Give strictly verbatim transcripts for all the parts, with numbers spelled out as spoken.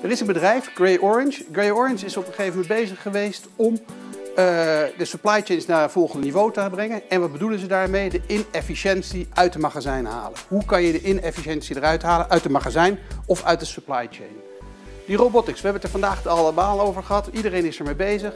Er is een bedrijf, Grey Orange. Grey Orange is op een gegeven moment bezig geweest om uh, de supply chains naar een volgend niveau te brengen. En wat bedoelen ze daarmee? De inefficiëntie uit de magazijn halen. Hoe kan je de inefficiëntie eruit halen uit de magazijn of uit de supply chain? Die robotics, we hebben het er vandaag allemaal over gehad. Iedereen is ermee bezig.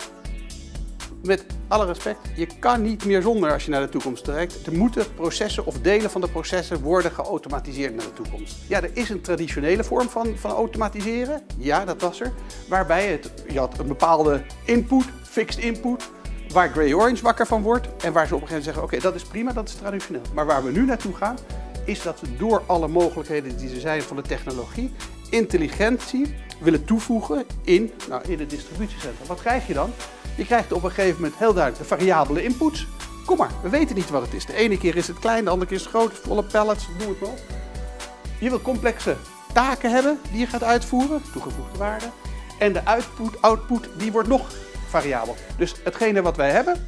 Met alle respect, je kan niet meer zonder als je naar de toekomst trekt. Er moeten processen of delen van de processen worden geautomatiseerd naar de toekomst. Ja, er is een traditionele vorm van, van automatiseren. Ja, dat was er. Waarbij het, je had een bepaalde input, fixed input, waar Grey Orange wakker van wordt. En waar ze op een gegeven moment zeggen, oké, okay, dat is prima, dat is traditioneel. Maar waar we nu naartoe gaan, is dat we door alle mogelijkheden die er zijn van de technologie, intelligentie willen toevoegen in, nou, in het distributiecentrum. Wat krijg je dan? Je krijgt op een gegeven moment heel duidelijk de variabele inputs. Kom maar, we weten niet wat het is. De ene keer is het klein, de andere keer is het groot, volle pallets, noem het maar op. Je wil complexe taken hebben die je gaat uitvoeren, toegevoegde waarde. En de output, output die wordt nog variabel. Dus hetgene wat wij hebben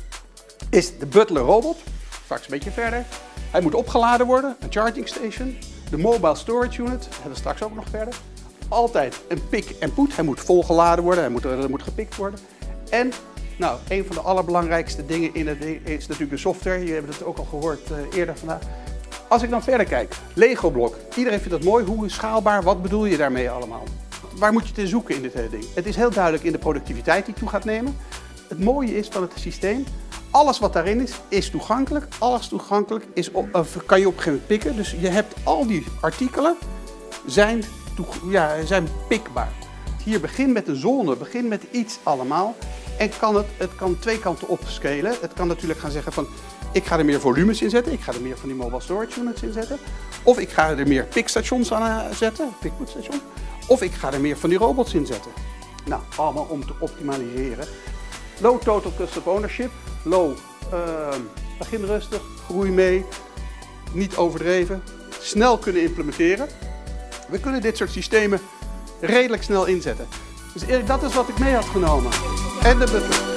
is de Butler robot, straks een beetje verder. Hij moet opgeladen worden, een charging station. De mobile storage unit, dat hebben we straks ook nog verder. Altijd een pick en put, hij moet volgeladen worden, hij moet, er moet gepikt worden. En nou, een van de allerbelangrijkste dingen in het is natuurlijk de software. Je hebt het ook al gehoord uh, eerder vandaag. Als ik dan verder kijk, Lego-blok. Iedereen vindt dat mooi. Hoe schaalbaar? Wat bedoel je daarmee allemaal? Waar moet je te zoeken in dit hele ding? Het is heel duidelijk in de productiviteit die toe gaat nemen. Het mooie is van het systeem, alles wat daarin is, is toegankelijk. Alles toegankelijk is op, uh, kan je op een gegeven moment pikken. Dus je hebt al die artikelen zijn, ja, zijn pikbaar. Hier begin met een zone, begin met iets allemaal. En kan het, het kan twee kanten opscalen. Het kan natuurlijk gaan zeggen van, ik ga er meer volumes in zetten. Ik ga er meer van die mobile storage units in zetten. Of ik ga er meer pickstations aan zetten, pick-put-station. Of ik ga er meer van die robots in zetten. Nou, allemaal om te optimaliseren. Low total cost of ownership. Low, uh, begin rustig, groei mee. Niet overdreven. Snel kunnen implementeren. We kunnen dit soort systemen redelijk snel inzetten. Dus Erik, dat is wat ik mee had genomen. En de Butler.